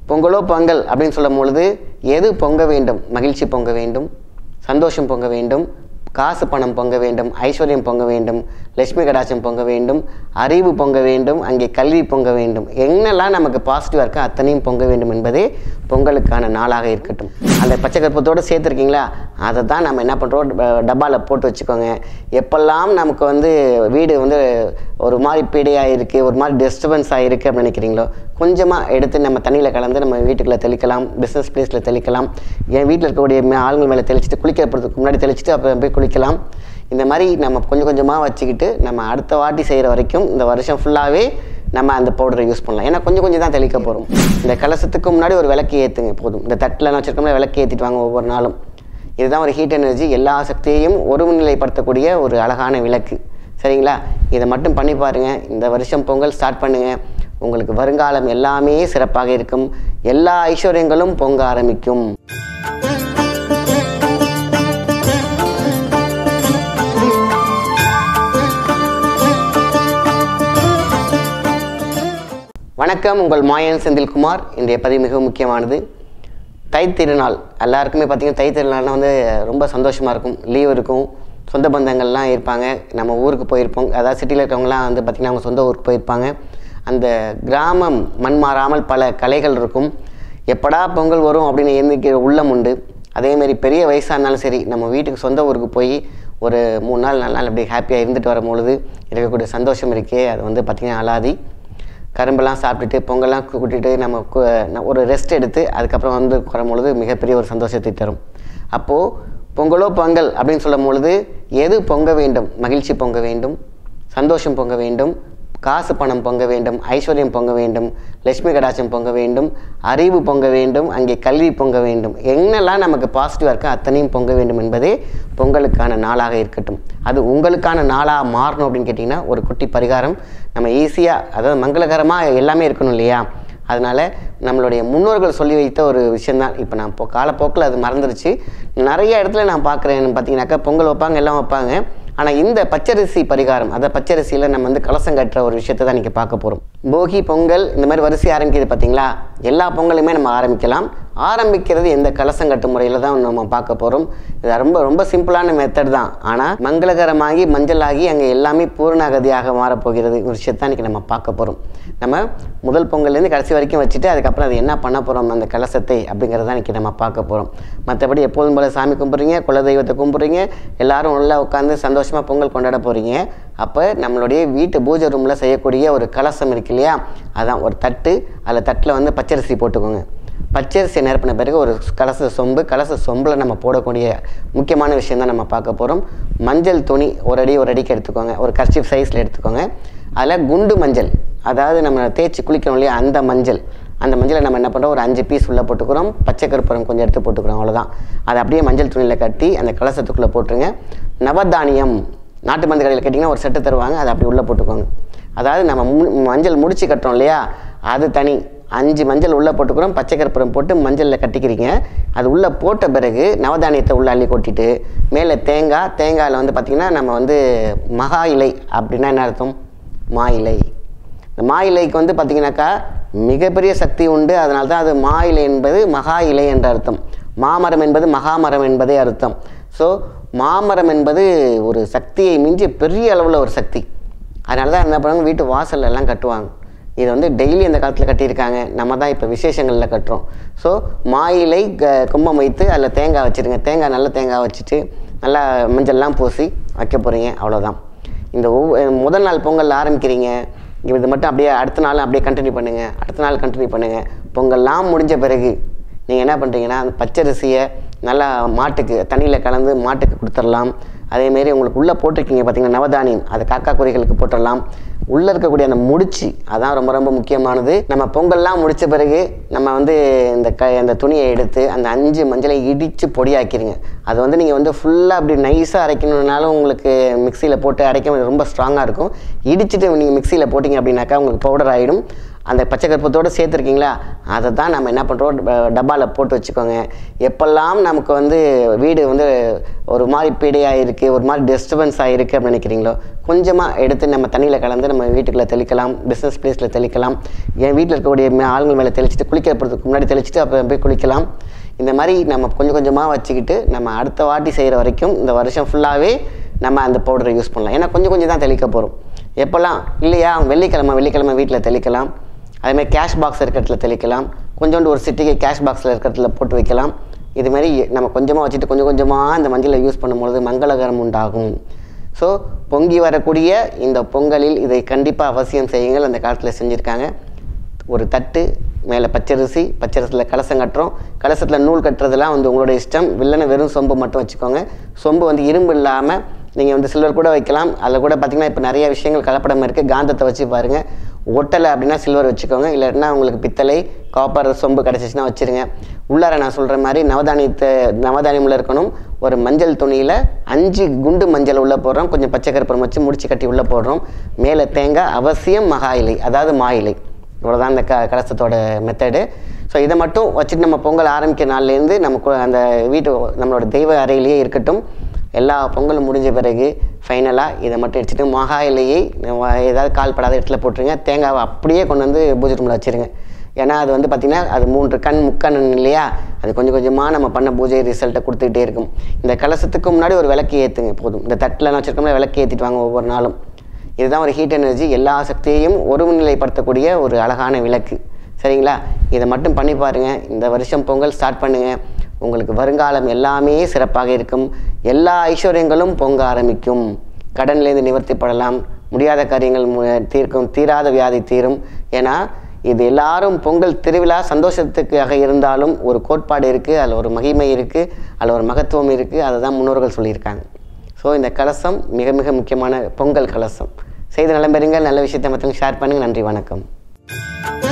பொங்கலோ பொங்கல் அப்படின்னு சொல்லும் பொழுது எது பொங்க வேண்டும்? மகிழ்ச்சி பொங்க வேண்டும், சந்தோஷம் பொங்க வேண்டும், காசு பணம் பொங்க வேண்டும், ஐஸ்வர்யம் பொங்க வேண்டும், லட்சுமி கடாட்சம் பொங்க வேண்டும், அறிவு பொங்க வேண்டும், அங்கே கல்வி பொங்க வேண்டும். என்னெல்லாம் நமக்கு பாசிட்டிவாக இருக்கோ அத்தனையும் பொங்க வேண்டும் என்பதே பொங்கலுக்கான நாளாக இருக்கட்டும். அந்த பச்சை கற்பூரத்தோடு சேர்த்துருக்கீங்களா? அதை தான் நம்ம என்ன பண்ணுறோம், டப்பாவில் போட்டு வச்சுக்கோங்க. எப்பெல்லாம் நமக்கு வந்து வீடு வந்து ஒரு மாதிரி பீடையாக இருக்குது, ஒரு மாதிரி டிஸ்டர்பன்ஸ் ஆகிருக்கு அப்படின்னு நினைக்கிறீங்களோ, கொஞ்சமாக எடுத்து நம்ம தண்ணியில் கலந்து நம்ம வீட்டுக்குள்ளே தெளிக்கலாம், பிஸ்னஸ் பிளேஸில் தெளிக்கலாம், என் வீட்டில் இருக்கக்கூடிய ஆளுங்கள் மேலே தெளிச்சுட்டு குளிக்கிறதுக்கு முன்னாடி தெளிச்சுட்டு அப்புறம் போய் குளிக்கலாம். இந்த மாதிரி நம்ம கொஞ்சம் கொஞ்சமாக வச்சுக்கிட்டு நம்ம அடுத்த வாட்டி செய்கிற வரைக்கும் இந்த வருஷம் ஃபுல்லாகவே நம்ம அந்த பவுடரை யூஸ் பண்ணலாம். ஏன்னா கொஞ்சம் கொஞ்சம் தான் தெளிக்க போகிறோம். இந்த கலசத்துக்கு முன்னாடி ஒரு விளக்கு ஏற்றுங்க போதும். இந்த தட்டிலலாம் வச்சுருக்கோம்னா விளக்கு ஏற்றிட்டு வாங்க ஒவ்வொரு நாளும். இதுதான் ஒரு ஹீட் எனர்ஜி, எல்லா சக்தியையும் ஒருநிலைப்படுத்தக்கூடிய ஒரு அழகான விளக்கு. சரிங்களா? இதை மட்டும் பண்ணி பாருங்கள். இந்த வருஷம் பொங்கல் ஸ்டார்ட் பண்ணுங்கள். உங்களுக்கு வருங்காலம் எல்லாமே சிறப்பாக இருக்கும். எல்லா ஐஸ்வர்யங்களும் பொங்க ஆரம்பிக்கும். வணக்கம், உங்கள் மாயன் செந்தில்குமார். இன்றைய பதிவு மிகவும் முக்கியமானது. தை திருநாள் எல்லாருக்குமே பார்த்திங்கன்னா தை திருநாள்னால் வந்து ரொம்ப சந்தோஷமாக இருக்கும். லீவ் இருக்கும், சொந்த பந்தங்கள்லாம் இருப்பாங்க. நம்ம ஊருக்கு போயிருப்போம். அதாவது சிட்டியில் இருக்கவங்களாம் வந்து பார்த்திங்கன்னா அவங்க சொந்த ஊருக்கு போயிருப்பாங்க. அந்த கிராமம் மண் மாறாமல் பல கலைகள் இருக்கும். எப்படா பொங்கல் வரும் அப்படின்னு எந்திரிக்கிற உள்ளம் உண்டு. அதேமாரி பெரிய வயசானாலும் சரி, நம்ம வீட்டுக்கு சொந்த ஊருக்கு போய் ஒரு 3 நாள் 4 நாள் அப்படி ஹாப்பியாக இருந்துட்டு வரும்பொழுது இருக்கக்கூடிய சந்தோஷம் இருக்கே, அது வந்து பார்த்திங்கன்னா அலாதி. கரும்பெல்லாம் சாப்பிட்டுட்டு பொங்கல்லாம் கூட்டிகிட்டு நம்ம ஒரு ரெஸ்ட் எடுத்து அதுக்கப்புறம் வந்து வரும்பொழுது மிகப்பெரிய ஒரு சந்தோஷத்தை தரும். அப்போது பொங்கலோ பொங்கல் அப்படின்னு சொல்லும் பொழுது எது பொங்க வேண்டும்? மகிழ்ச்சி பொங்க வேண்டும், சந்தோஷம் பொங்க வேண்டும், காசு பணம் பொங்க வேண்டும், ஐஸ்வர்யம் பொங்க வேண்டும், லட்சுமி கடாட்சம் பொங்க வேண்டும், அறிவு பொங்க வேண்டும், அங்கே கல்வி பொங்க வேண்டும். என்னெல்லாம் நமக்கு பாசிட்டிவாக இருக்கோ அத்தனையும் பொங்க வேண்டும் என்பதே பொங்கலுக்கான நாளாக இருக்கட்டும். அது உங்களுக்கான நாளாக மாறணும் அப்படின்னு கேட்டிங்கன்னா ஒரு குட்டி பரிகாரம். நம்ம ஈஸியாக, அதாவது மங்களகரமாக எல்லாமே இருக்கணும் இல்லையா? அதனால் நம்மளுடைய முன்னோர்கள் சொல்லி வைத்த ஒரு விஷயந்தான். இப்போ நான் காலப்போக்கில் அது மறந்துடுச்சு. நிறைய இடத்துல நான் பார்க்குறேன். பார்த்தீங்கன்னாக்கா பொங்கல் வைப்பாங்க, எல்லாம் வைப்பாங்க. ஆனால் இந்த பச்சரிசி பரிகாரம், அதை பச்சரிசியில் நம்ம வந்து கலசம் கட்டுற ஒரு விஷயத்தை தான் இன்றைக்கி பார்க்க போகிறோம். போகி, பொங்கல் இந்த மாதிரி வரிசை ஆரம்பிக்கிறது பார்த்தீங்களா? எல்லா பொங்கலுமே நம்ம ஆரம்பிக்கலாம். ஆரம்பிக்கிறது எந்த கலசம் கட்டு முறையில் தான் நம்ம பார்க்க போகிறோம். இது ரொம்ப ரொம்ப சிம்பிளான மெத்தட் தான். ஆனால் மங்களகரமாகி மஞ்சளாகி அங்கே எல்லாமே பூர்ணாகதியாக மாறப்போகிறது ஒரு விஷயத்தை தான் இன்றைக்கி நம்ம பார்க்க போகிறோம். நம்ம முதல் பொங்கல்லேருந்து கடைசி வரைக்கும் வச்சுட்டு அதுக்கப்புறம் அது என்ன பண்ண போகிறோம் அந்த கலசத்தை அப்படிங்கிறத இன்றைக்கி நம்ம பார்க்க போகிறோம். மற்றபடி எப்போதும் போல் சாமி கும்பிட்றீங்க, குலதெய்வத்தை கும்பிட்றீங்க, எல்லோரும் நல்லா உட்காந்து சந்தோஷமாக பொங்கல் கொண்டாட போகிறீங்க. அப்போ நம்மளுடைய வீட்டு பூஜை ரூமில் செய்யக்கூடிய ஒரு கலசம் இருக்கு இல்லையா? அதான் ஒரு தட்டு. அதில் தட்டில் வந்து பச்சரிசி போட்டுக்கோங்க. பச்சரிசியை நிரப்பின பிறகு ஒரு கலச சொம்பில் நம்ம போடக்கூடிய முக்கியமான விஷயம் தான் நம்ம பார்க்க போகிறோம். மஞ்சள் துணி ஒரு அடிக்கு எடுத்துக்கோங்க. ஒரு கர்ச்சீஃப் சைஸில் எடுத்துக்கோங்க. அதில் குண்டு மஞ்சள், அதாவது நம்ம தேய்ச்சி குளிக்கணும் இல்லையா, அந்த மஞ்சளை நம்ம என்ன பண்ணுறோம், ஒரு 5 பீஸ் உள்ளே போட்டுக்கிறோம். பச்சை கற்பூரம் கொஞ்சம் எடுத்து போட்டுக்கிறோம், அவ்வளோதான். அதை அப்படியே மஞ்சள் துணியில் கட்டி அந்த கலசத்துக்குள்ளே போட்டுருங்க. நவதானியம் நாட்டு மருந்து கடையில் கேட்டிங்கன்னா ஒரு செட்டு தருவாங்க, அதை அப்படி உள்ளே போட்டுக்கோங்க. அதாவது நம்ம மஞ்சள் முடிச்சு கட்டுறோம் இல்லையா, அது தனி. 5 மஞ்சள் உள்ளே போட்டுக்கிறோம். பச்சை கற்பூரம் போட்டு மஞ்சளில் கட்டிக்கிறீங்க. அது உள்ளே போட்ட பிறகு நவதானியத்தை உள்ளே அள்ளி கொட்டிட்டு மேலே தேங்காயில் வந்து பார்த்திங்கன்னா நம்ம வந்து மகா இலை அப்படின்னா என்ன அர்த்தம்? மா இலை. இந்த மா இலைக்கு வந்து பார்த்திங்கனாக்கா மிகப்பெரிய சக்தி உண்டு. அதனால தான் அது மா இலை என்பது மகா இலை என்ற அர்த்தம். மாமரம் என்பது மகாமரம் என்பதே அர்த்தம். ஸோ மாமரம் என்பது ஒரு சக்தியை மிஞ்சி பெரிய அளவில் ஒரு சக்தி. அதனால தான் என்ன பண்ணுவாங்க, வீட்டு வாசல்ல எல்லாம் கட்டுவாங்க. இது வந்து டெய்லி அந்த காலத்தில் கட்டியிருக்காங்க. நம்ம தான் இப்போ விசேஷங்களில் கட்டுறோம். ஸோ மாயிலை கும்பம் வைத்து அதில் தேங்காய் வச்சுருங்க. நல்ல தேங்காய் வச்சுட்டு நல்லா மஞ்சள்லாம் பூசி வைக்க போகிறீங்க, அவ்வளோதான். இந்த முதல் நாள் பொங்கல் ஆரம்பிக்கிறீங்க, இது மட்டும் அப்படியே அடுத்த நாள் அப்படியே கண்டினியூ பண்ணுங்கள். பொங்கல்லாம் முடிஞ்ச பிறகு நீங்கள் என்ன பண்ணுறீங்கன்னா, அந்த பச்சரிசியை நல்லா மாட்டுக்கு தண்ணியில் கலந்து மாட்டுக்கு கொடுத்துடலாம். அதேமாரி உங்களுக்கு உள்ளே போட்டிருக்கீங்க பார்த்தீங்கன்னா நவதானியம், அதை காக்கா குருவிகளுக்கு போட்டுடலாம். உள்ளே இருக்கக்கூடிய அந்த முடிச்சு, அதான் ரொம்ப ரொம்ப முக்கியமானது. நம்ம பொங்கல்லாம் முடித்த பிறகு நம்ம வந்து இந்த துணியை எடுத்து அந்த 5 மஞ்சளை இடித்து பொடியாக்கிடுங்க. அது வந்து நீங்கள் வந்து ஃபுல்லாக அப்படி நைஸாக அரைக்கணுன்னாலும் உங்களுக்கு மிக்சியில் போட்டு அரைக்க ரொம்ப ஸ்ட்ராங்காக இருக்கும். இடிச்சுட்டு நீங்கள் மிக்சியில் போட்டிங்க அப்படின்னாக்கா உங்களுக்கு பவுடர் ஆகிடும். அந்த பச்சை கற்பூரத்தோடு சேர்த்துருக்கீங்களா, அதை தான் நம்ம என்ன பண்ணுறோம், டப்பாவில் போட்டு வச்சுக்கோங்க. எப்பெல்லாம் நமக்கு வந்து வீடு வந்து ஒரு மாதிரி பீடையாக இருக்குது, ஒரு மாதிரி டிஸ்டர்பன்ஸ் ஆகிருக்கு அப்படின்னு நினைக்கிறீங்களோ, கொஞ்சமாக எடுத்து நம்ம தண்ணியில் கலந்து நம்ம வீட்டுக்குள்ளே தெளிக்கலாம், பிஸ்னஸ் பிளேஸில் தெளிக்கலாம், என் வீட்டில் இருக்கக்கூடிய ஆளுங்கள் மேலே தெளிச்சுட்டு குளிக்க போகிறதுக்கு முன்னாடி தெளிச்சுட்டு அப்புறம் போய் குளிக்கலாம். இந்த மாதிரி நம்ம கொஞ்சம் கொஞ்சமாக வச்சுக்கிட்டு நம்ம அடுத்த வாட்டி செய்கிற வரைக்கும் இந்த வருஷம் ஃபுல்லாகவே நம்ம அந்த பவுடரை யூஸ் பண்ணலாம். ஏன்னா கொஞ்சம் கொஞ்சம் தான் தெளிக்க போகிறோம். எப்போல்லாம் இல்லையா, வெள்ளிக்கிழமை வீட்டில் தெளிக்கலாம். அதேமாதிரி கேஷ் பாக்ஸ் இருக்கிற இடத்துல தெளிக்கலாம், கொஞ்சோண்டு ஒரு சிட்டிகை கேஷ் பாக்ஸில் இருக்கிற இடத்துல போட்டு வைக்கலாம். இதுமாரி நம்ம கொஞ்சமாக வச்சுட்டு கொஞ்சம் கொஞ்சமாக இந்த மஞ்சளை யூஸ் பண்ணும்பொழுது மங்களகரம் உண்டாகும். ஸோ பொங்கி வரக்கூடிய இந்த பொங்கலில் இதை கண்டிப்பாக அவசியம் செய்யுங்கள். அந்த காலத்தில் செஞ்சுருக்காங்க. ஒரு தட்டு மேலே பச்சரிசியில் கலசம் கட்டுறோம். கலசத்தில் நூல் கட்டுறதுலாம் வந்து உங்களோட இஷ்டம். இல்லைன்னா வெறும் சொம்பு மட்டும் வச்சுக்கோங்க. சொம்பு வந்து இரும்பு இல்லாமல் நீங்கள் வந்து சில்வர் கூட வைக்கலாம். அதில் கூட பார்த்திங்கன்னா இப்போ நிறைய விஷயங்கள் கலப்படம் இருக்குது. காந்தத்தை வச்சு பாருங்கள். ஒட்டலை அப்படின்னா சில்வர் வச்சுக்கோங்க. இல்லைன்னா உங்களுக்கு பித்தளை, காப்பர் சொம்பு கிடச்சிச்சின்னா வச்சுருங்க. உள்ளார நான் சொல்கிற மாதிரி நவதானியம் உள்ள இருக்கணும். ஒரு மஞ்சள் துணியில் 5 குண்டு மஞ்சள் உள்ளே போடுறோம், கொஞ்சம் பச்சை கற்பூரம் வச்சு முடிச்சு கட்டி உள்ளே போடுறோம். மேலே தேங்காய், அவசியம் மகா இலை, அதாவது மா இலை. இவ்வளோதான் அந்த கலசத்தோட மெத்தடு. ஸோ இதை மட்டும் வச்சுட்டு நம்ம பொங்கல் ஆரம்பிக்கிற நாள்லேருந்து நம்ம அந்த நம்மளோட தெய்வ அறையிலேயே இருக்கட்டும். எல்லா பொங்கலும் முடிஞ்ச பிறகு ஃபைனலாக இதை மட்டும் எடுத்துகிட்டு மகா இலையை ஏதாவது கால்படாத இடத்துல போட்டுருங்க. தேங்காவை அப்படியே கொண்டு வந்து பூஜை ரூமில் வச்சுருங்க. ஏன்னா அது வந்து பார்த்திங்கன்னா அது 3 கண் முக்கண் இல்லையா, அது கொஞ்சம் கொஞ்சமாக நம்ம பண்ண பூஜை ரிசல்ட்டை கொடுத்துக்கிட்டே இருக்கும். இந்த கலசத்துக்கு முன்னாடி ஒரு விளக்கு ஏற்றுங்க போதும். இந்த தட்டில் வச்சுருக்கோம்னா விளக்கு ஏற்றிட்டு வாங்க ஒவ்வொரு நாளும். இதுதான் ஒரு ஹீட் எனர்ஜி, எல்லா சக்தியையும் ஒருநிலைப்படுத்தக்கூடிய ஒரு அழகான விளக்கு. சரிங்களா, இதை மட்டும் பண்ணி பாருங்கள். இந்த வருஷம் பொங்கல் ஸ்டார்ட் பண்ணுங்கள். உங்களுக்கு வருங்காலம் எல்லாமே சிறப்பாக இருக்கும். எல்லா ஐஸ்வர்யங்களும் பொங்க ஆரம்பிக்கும். கடன்லேருந்து நிவர்த்திப்படலாம். முடியாத காரியங்கள் தீர்க்கும். தீராத வியாதி தீரும். ஏன்னா இது எல்லாரும் பொங்கல் திருவிழா சந்தோஷத்துக்காக இருந்தாலும் ஒரு கோட்பாடு இருக்குது, அதில் ஒரு மகிமை இருக்குது, அதில் ஒரு மகத்துவம் இருக்குது. அதை தான் முன்னோர்கள் சொல்லியிருக்காங்க. ஸோ இந்த கலசம் மிக மிக முக்கியமான பொங்கல் கலசம். செய்து நலம் பெறுங்கள். நல்ல விஷயத்தை மற்றவங்க ஷேர் பண்ணுங்கள். நன்றி, வணக்கம்.